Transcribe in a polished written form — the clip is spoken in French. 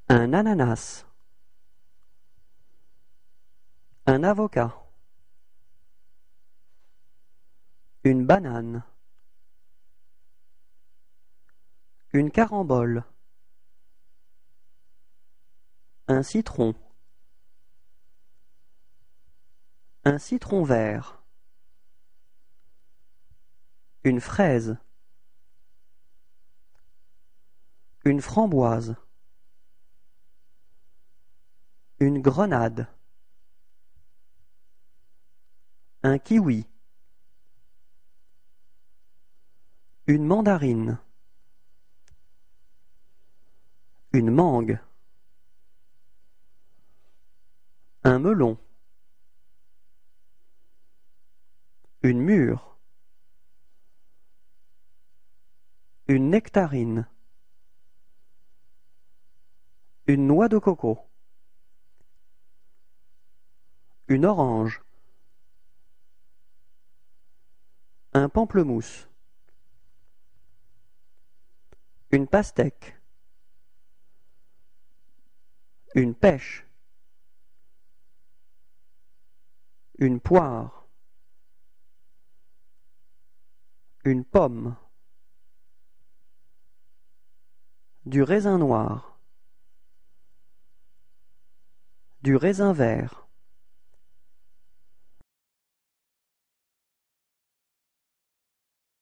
Un ananas. Un avocat. Une banane. Une carambole. Un citron. Un citron vert. Une fraise. Une framboise. Une grenade. Un kiwi. Une mandarine. Une mangue. Un melon. Une mûre. Une nectarine. Une noix de coco. Une orange. Un pamplemousse. Une pastèque. Une pêche. Une poire. Une pomme. Du raisin noir. Du raisin vert.